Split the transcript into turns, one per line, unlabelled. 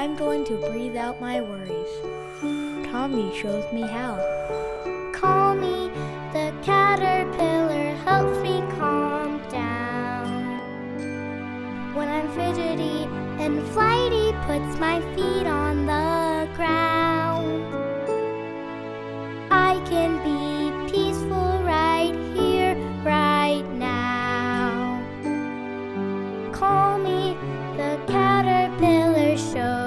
I'm going to breathe out my worries. Calmee shows me how.
Calmee, the caterpillar, helps me calm down. When I'm fidgety and flighty, puts my feet on the ground. I can be peaceful right here, right now. Calmee, the caterpillar, shows